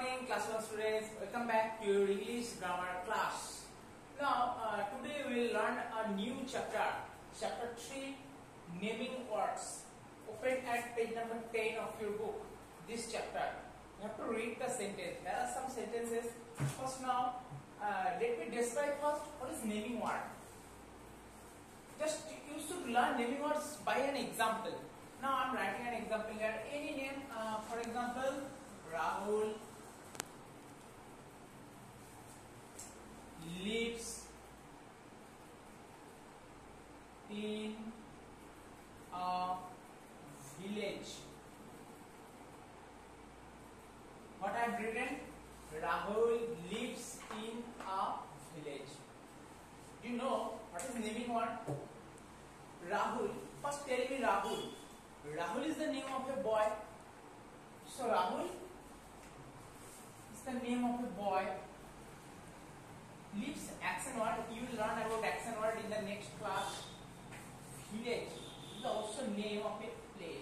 morning, class 1 students. Welcome back to your English grammar class. Now, today we will learn a new chapter, chapter 3, naming words. Open at page number 10 of your book. This chapter, you have to read the sentence. There are some sentences. First, now, let me describe first what is naming word. Just you should learn naming words by an example. Now I am writing an example here. Any name, for example, Rahul lives in a village. What I have written? Rahul lives in a village. Do you know what is naming word? Rahul. First tell me Rahul. Rahul is the name of a boy. So Rahul is the name of a boy. Lives action word. You will learn about action word in the next class. Village is also name of a place.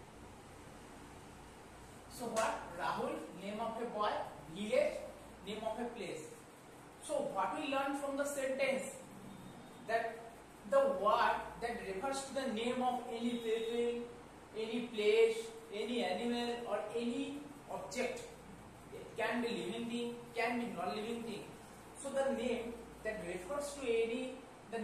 So what? Rahul, name of a boy. Village, name of a place. So what we learn from the sentence? That the word that refers to the name of any people, any place, any animal or any object. It can be living thing, can be non-living thing. So the name that refers to any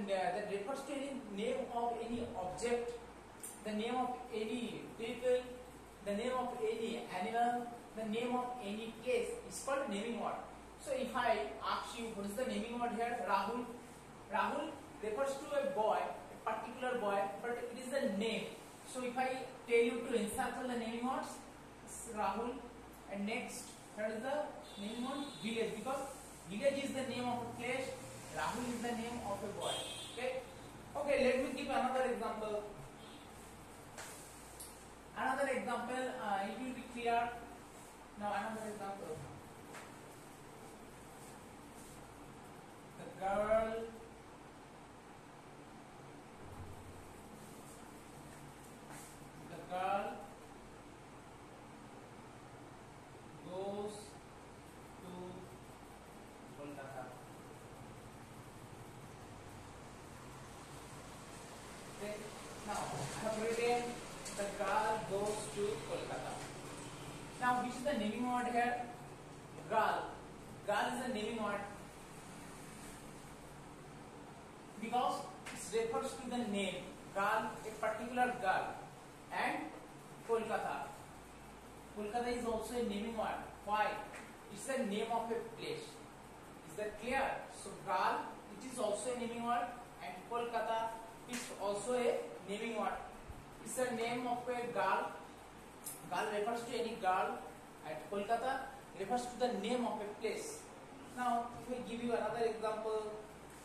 name of any object, the name of any people, the name of any animal, the name of any place is called naming word. So if I ask you what is the naming word here, Rahul. Rahul refers to a boy, a particular boy, but it is a name. So if I tell you to encircle the naming words, Rahul, and next, that is the naming word village, because village is the name of a place, Rahul is the name of a boy. Okay, let me give another example. Another example, it will be clear. Now another example. The girl goes to Kolkata. Okay. Now I have written the girl goes to Kolkata. Now which is the naming word here? Girl. Girl is the naming word because it refers to the name. Girl, a particular girl. And Kolkata. Kolkata is also a naming word. Why? It's the name of a place. Is that clear? So girl, it is also a naming word, and Kolkata is also a naming word. It's the name of a girl. Girl refers to any girl, and Kolkata refers to the name of a place. Now, if I give you another example.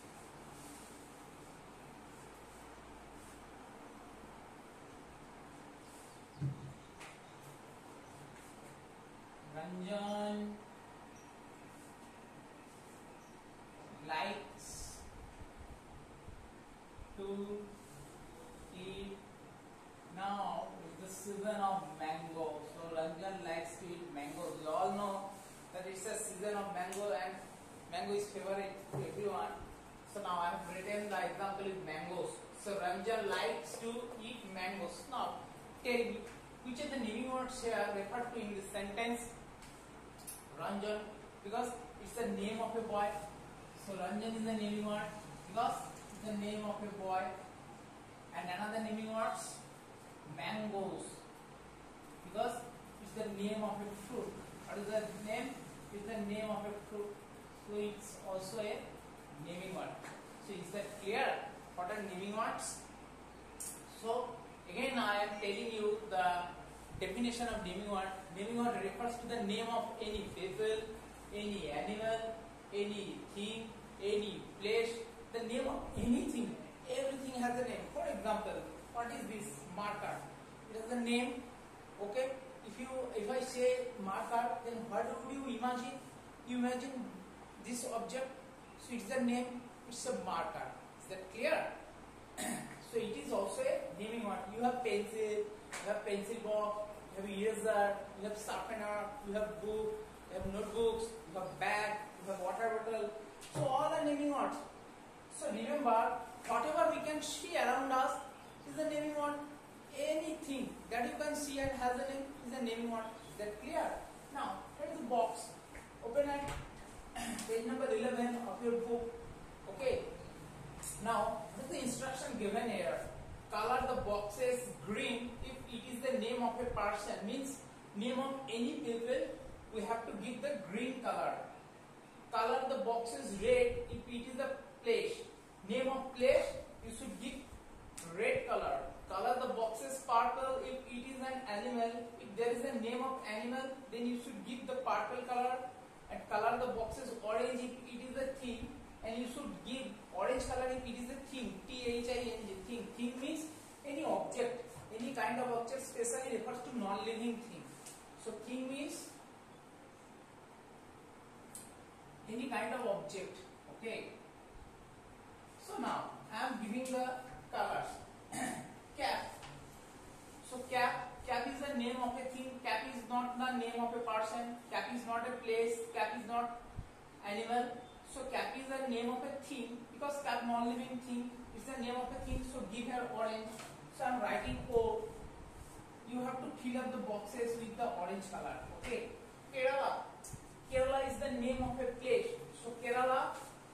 Ranjan likes to eat. Now it's the season of mango. So Ranjan likes to eat mango. You all know that it's a season of mango and mango is favorite to everyone. So now I have written the example with mangoes. So Ranjan likes to eat mangoes. Now tell me which of the naming words here referred to in this sentence? Ranjan, because it's the name of a boy. So Ranjan is the naming word because it's the name of a boy. And another naming words, mangoes, because it's the name of a fruit. What is the name? It's the name of a fruit. So it's also a naming word. So is that clear? What are naming words? So again I am telling you the definition of naming word. Naming word refers to the name of any people, any animal, any thing, any place, the name of anything. Everything has a name. For example, what is this? Marker. It has a name. Okay. If I say marker, then what would you imagine? You imagine this object. So it's a name. It's a marker. Is that clear? So it is also a naming word. You have pencil, you have pencil box, you have eraser, you have sharpener, you have book, you have notebooks, you have bag, you have water bottle. So all are naming words. So remember, whatever we can see around us is the naming word. Anything that you can see and has a name is a naming word. Is that clear? Now, here is the box. Open at page number 11 of your book. Okay. Now, what is the instruction given here? Color the boxes green if it is the name of a person. Means name of any people, we have to give the green color. Color the boxes red if it is a place. Name of place, you should give red color. Color the boxes purple if it is an animal. If there is a name of animal, then you should give the purple color. And color the boxes orange if it is a thing. And you should give orange color if it is a thing. T-H-I-N-G, thing. Thing means any object. Any kind of object, specially refers to non-living thing. So thing means any kind of object. Okay. So now I am giving the colors. Cap. So cap is the name of a thing. Cap is not the name of a person. Cap is not a place. Cap is not animal. So cap is the name of a thing, because cap non-living thing is the name of a thing. So give here orange. So I am writing O. You have to fill up the boxes with the orange color. Okay. Kerala. Kerala is the name of a place. So Kerala.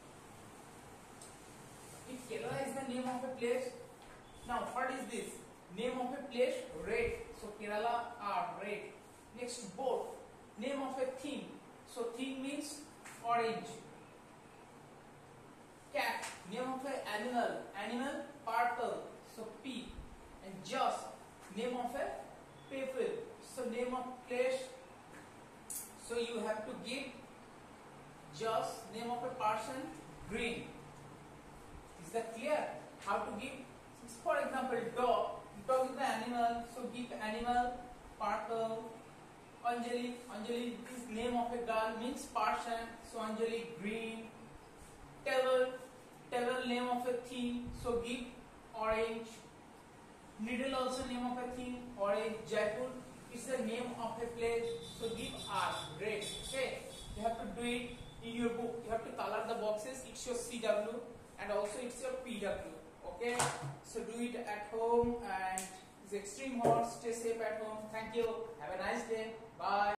If Kerala is the name of a place, now what is this? Name of a place, red. So Kerala are red. Next, boat. Name of a thing. So thing means orange. Cat. Name of an animal. Animal, purple. So P. And just. Name of a people. So name of place. So you have to give just. Name of a person, green. Is that clear? How to give? For example, dog. Dog is the animal, so give animal, purple. Anjali. Anjali is name of a girl, means person, so Anjali, green. Table. Table name of a thing, so give orange. Needle also name of a thing, orange. Jaipur is the name of a place, so give R, red. Okay, you have to do it in your book. You have to color the boxes. It's your CW and also it's your PW. Okay, so do it at home, and it's extreme hot. Stay safe at home. Thank you. Have a nice day. Bye.